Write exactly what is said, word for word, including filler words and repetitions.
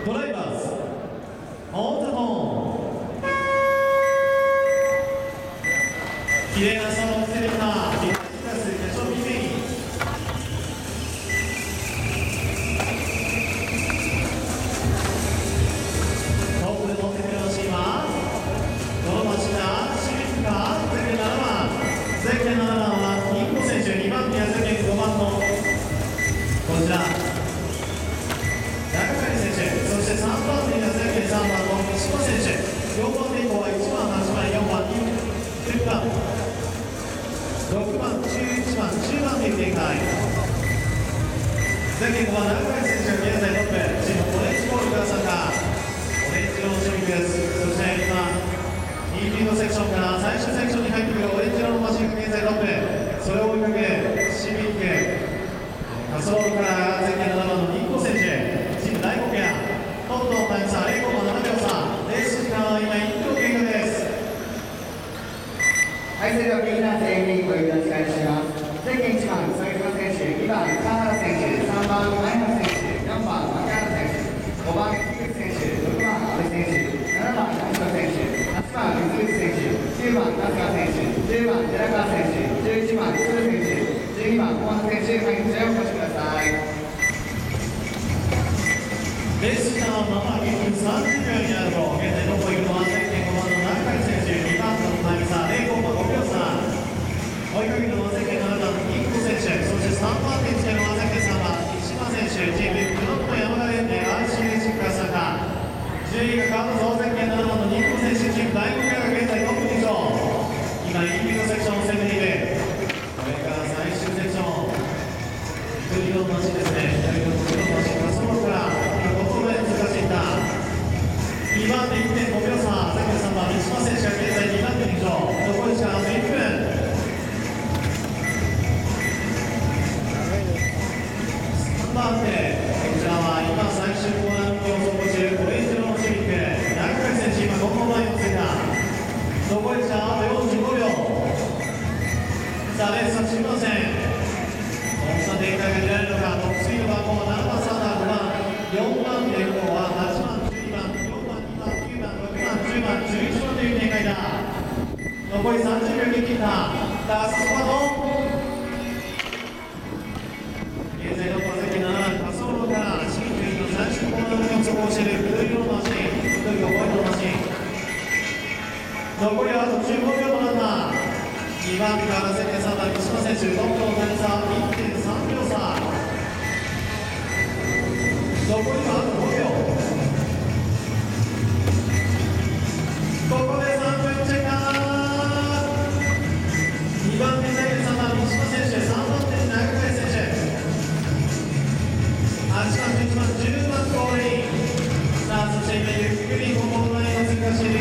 ドライバーズオンザホーン綺麗なスタートを見せてきたビッグクラス決勝 ビー メイントップで乗ってくれまし今どのマシンだシビックかゼッケンななばんゼッケンななばんはインコ選手にばん手やゼッケンごばんのこちらそしてさんばん手にはゼッケンさんばんの石破選手、よんばん手以降はいちばん、はちばん、よんばん、じゅうばん、ろくばん、じゅういちばん、じゅうばんという展開。ゼッケンごばん、長井選手が現在トップ、チームオレンジボールから参加、オレンジ色のシミックです。そして今、イーピーのセクションから最終セクションに入ってくるオレンジ色のマシンが現在トップ、それを追いかけるシミック、仮想からゼッケンななばんのインコ選手、チーム第五ペア。トップのタイム差 ゼロコンマななびょう差、レース時間は今いっぷん経過です。 はい、それではビギナーズ エービー ご入団誓いします。ゼッケンいちばん、副島選手、にばん、川原選手、さんばん、前原選手、よんばん、牧原選手、ごばん、菊池選手、ろくばん、阿部選手、ななばん、山下選手、はちばん、水口選手、きゅうばん、春日選手、じゅうばん、寺川選手、じゅういちばん、鶴選手、じゅうにばん、小松選手、はい、こちらをお越しください。 レース時間はまもなくいっぷんさんじゅうびょうになると、現在どこ行くのはゼッケンごばんの中井選手、にばん手のタイム差 ゼロコンマごびょう差、追いかけるのはゼッケンななばんのインコ選手、そしてさんばん手につけるのはゼッケンさんばん、石破選手、チームフロント山田連盟 アイシー レーシングから参加、じゅういが変わるぞ、ゼッケンななばんのインコ選手、チーム第五ペアが現在トップに上、今、インピのセクションを攻めている、これから最終セクション、緑色のマシンですね、左の緑のマシンがそのから、にばん手 いってんごびょう差、ゼッケンさんばん、三島選手が現在にばん手に浮上、残り時間あといっぷん。さんばん手、こちらは今最終コーナーを走行中、オレンジ色のシビック、中井選手、今ごこまえをついた、残り時間あとよんじゅうごびょう。さあ、レースは中盤戦、どんな展開が見られるのか、トップスピード番号ななばん、さんばん、ごばん、よんばん手以降ははちばん、じゅうにばん、よんばん、にばん、きゅうばん、ろくばん、じゅうばん、じゅういちばんという展開だ。残りさんじゅうびょう切ってきた。ラストスパート。現在トップはゼッケンななばん、滑走路からシンクリの最終コーナーを走行している緑色のマシン、緑がホワイトのマシン。残りはあとじゅうごびょうとなった。にばん手からゼッケンさんばん、三島選手、トップのタイム差 いってんさんびょう差。残りはあとごびょう。ここでさんぷんチェッカー。にばん手ゼッケンさんばん、三島選手、さんばん手に中井選手、はちばん、じゅういちばん、じゅうばんゴールイン。さあ、そして今ゆっくりここのラインを通過している